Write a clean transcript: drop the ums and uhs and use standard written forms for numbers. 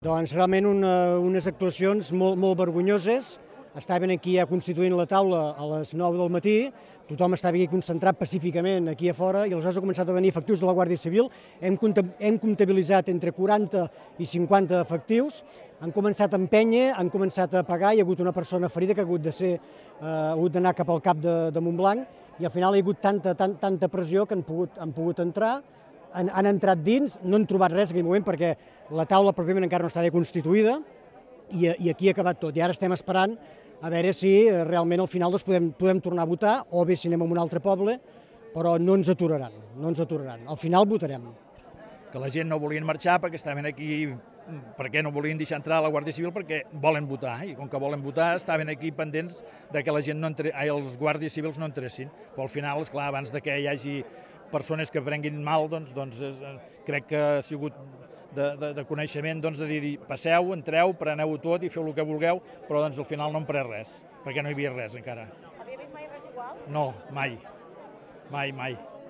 Doncs realment unes actuacions molt vergonyoses. Estaven aquí ja constituint la taula a les 9 del matí, tothom estava aquí concentrat pacíficament aquí a fora i aleshores ha començat a venir efectius de la Guàrdia Civil. Hem comptabilitzat entre 40 i 50 efectius, han començat a empènyer, han començat a pegar, hi ha hagut una persona ferida que ha hagut d'anar cap al cap de Montblanc i al final hi ha hagut tanta pressió que han pogut entrar, han entrat dins, no han trobat res en aquell moment perquè la taula pròpiament encara no estava constituïda i aquí ha acabat tot. I ara estem esperant a veure si realment al final podem tornar a votar o bé si anem a un altre poble, però no ens aturaran, no ens aturaran. Al final votarem. Que la gent no volien marxar perquè estaven aquí, perquè no volien deixar entrar a la Guàrdia Civil perquè volen votar, i com que volen votar estaven aquí pendents de que la gent els guàrdies civils no entressin, però al final, esclar, abans de que hi hagi persones que prenguin mal, doncs crec que ha sigut de coneixement de dir passeu, entreu, preneu-ho tot i feu el que vulgueu, però al final no hem pres res, perquè no hi havia res encara. Havia vist mai res igual? No, mai.